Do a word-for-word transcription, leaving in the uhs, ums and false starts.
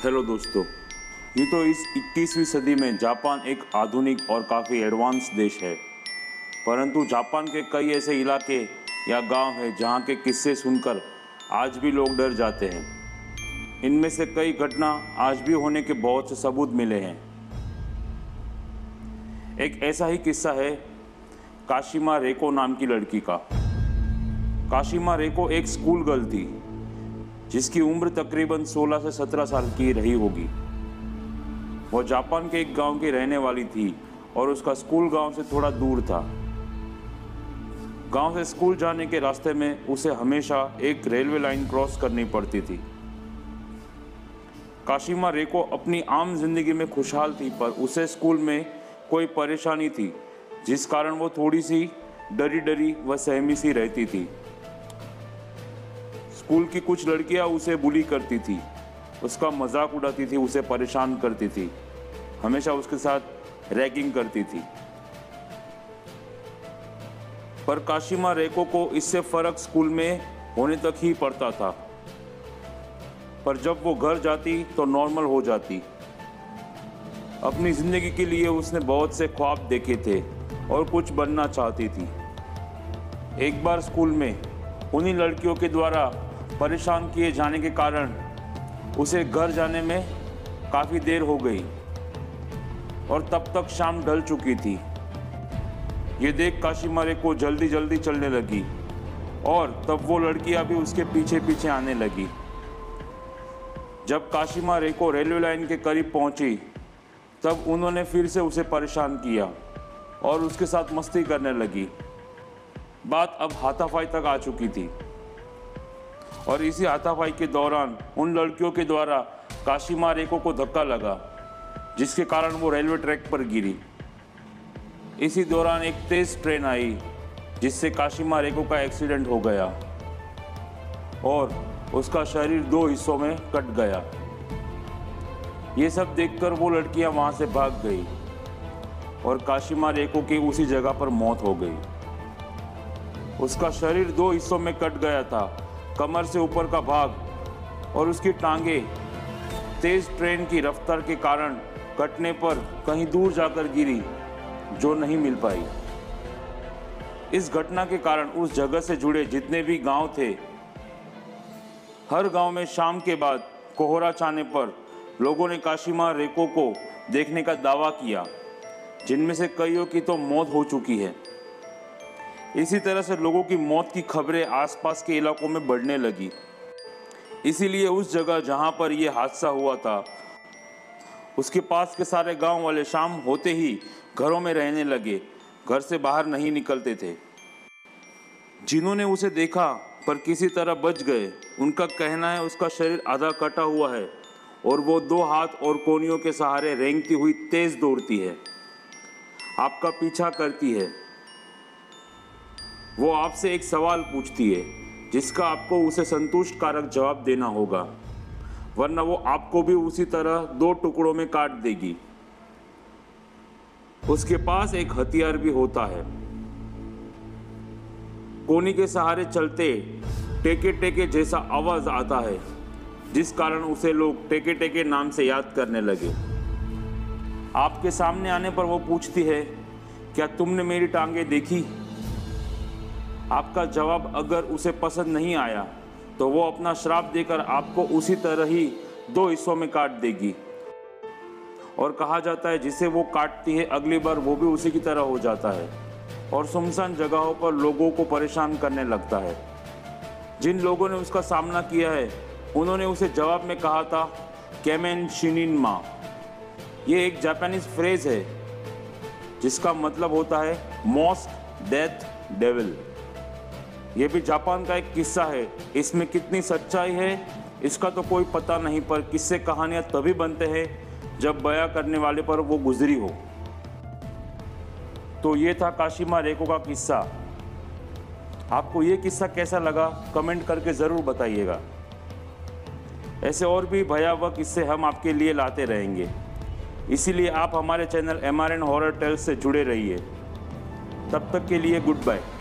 Hello दोस्तों, ये तो इस इक्कीसवीं सदी में जापान एक आधुनिक और काफ़ी एडवांस देश है। परंतु जापान के कई ऐसे इलाके या गांव हैं जहां के किस्से सुनकर आज भी लोग डर जाते हैं। इनमें से कई घटना आज भी होने के बहुत से सबूत मिले हैं। एक ऐसा ही किस्सा है काशिमा रेको नाम की लड़की का। काशिमा रेको एक स्कूल गर्ल थी जिसकी उम्र तकरीबन सोलह से सत्रह साल की रही होगी। वो जापान के एक गांव की रहने वाली थी और उसका स्कूल गांव से थोड़ा दूर था। गांव से स्कूल जाने के रास्ते में उसे हमेशा एक रेलवे लाइन क्रॉस करनी पड़ती थी। काशिमा रेको अपनी आम जिंदगी में खुशहाल थी, पर उसे स्कूल में कोई परेशानी थी जिस कारण वो थोड़ी सी डरी डरी व सहमी सी रहती थी। स्कूल की कुछ लड़कियां उसे बुली करती थी, उसका मजाक उड़ाती थी, उसे परेशान करती थी, हमेशा उसके साथ रैगिंग करती थी। पर काशिमा रेको को इससे फर्क स्कूल में होने तक ही पड़ता था। पर जब वो घर जाती तो नॉर्मल हो जाती। अपनी जिंदगी के लिए उसने बहुत से ख्वाब देखे थे और कुछ बनना चाहती थी। एक बार स्कूल में उन्हीं लड़कियों के द्वारा परेशान किए जाने के कारण उसे घर जाने में काफ़ी देर हो गई और तब तक शाम ढल चुकी थी। ये देख काशिमा रेको जल्दी जल्दी चलने लगी और तब वो लड़कियां भी उसके पीछे पीछे आने लगी। जब काशिमा रेको रेलवे लाइन के करीब पहुंची तब उन्होंने फिर से उसे परेशान किया और उसके साथ मस्ती करने लगी। बात अब हाथापाई तक आ चुकी थी और इसी हाथापाई के दौरान उन लड़कियों के द्वारा काशिमा रेको को धक्का लगा, जिसके कारण वो रेलवे ट्रैक पर गिरी। इसी दौरान एक तेज ट्रेन आई जिससे काशिमा रेको का एक्सीडेंट हो गया और उसका शरीर दो हिस्सों में कट गया। ये सब देखकर वो लड़कियां वहां से भाग गई और काशिमा रेको की उसी जगह पर मौत हो गई। उसका शरीर दो हिस्सों में कट गया था, कमर से ऊपर का भाग और उसकी टांगे तेज ट्रेन की रफ्तार के कारण कटने पर कहीं दूर जाकर गिरी, जो नहीं मिल पाई। इस घटना के कारण उस जगह से जुड़े जितने भी गांव थे, हर गांव में शाम के बाद कोहरा छाने पर लोगों ने काशिमा रेको को देखने का दावा किया, जिनमें से कईयों की तो मौत हो चुकी है। इसी तरह से लोगों की मौत की खबरें आसपास के इलाकों में बढ़ने लगी। इसीलिए उस जगह जहां पर यह हादसा हुआ था, उसके पास के सारे गांव वाले शाम होते ही घरों में रहने लगे, घर से बाहर नहीं निकलते थे। जिन्होंने उसे देखा पर किसी तरह बच गए, उनका कहना है उसका शरीर आधा कटा हुआ है और वो दो हाथ और कोहनियों के सहारे रेंगती हुई तेज दौड़ती है, आपका पीछा करती है। वो आपसे एक सवाल पूछती है जिसका आपको उसे संतुष्ट कारक जवाब देना होगा, वरना वो आपको भी उसी तरह दो टुकड़ों में काट देगी। उसके पास एक हथियार भी होता है। कोहनी के सहारे चलते टेके टेके जैसा आवाज आता है, जिस कारण उसे लोग टेके टेके नाम से याद करने लगे। आपके सामने आने पर वो पूछती है, क्या तुमने मेरी टांगे देखी? आपका जवाब अगर उसे पसंद नहीं आया तो वो अपना श्राप देकर आपको उसी तरह ही दो हिस्सों में काट देगी। और कहा जाता है जिसे वो काटती है अगली बार वो भी उसी की तरह हो जाता है और सुनसान जगहों पर लोगों को परेशान करने लगता है। जिन लोगों ने उसका सामना किया है उन्होंने उसे जवाब में कहा था केमेन शिनिन्मा। ये एक जापानीज फ्रेज है जिसका मतलब होता है मॉस्ट डेथ डेविल। यह भी जापान का एक किस्सा है। इसमें कितनी सच्चाई है इसका तो कोई पता नहीं, पर किस्से कहानियां तभी बनते हैं जब बयां करने वाले पर वो गुजरी हो। तो ये था काशिमा रेको का किस्सा। आपको ये किस्सा कैसा लगा कमेंट करके ज़रूर बताइएगा। ऐसे और भी भयावह किस्से हम आपके लिए लाते रहेंगे, इसीलिए आप हमारे channel M R N horror tales से जुड़े रहिए। तब तक के लिए गुड बाय।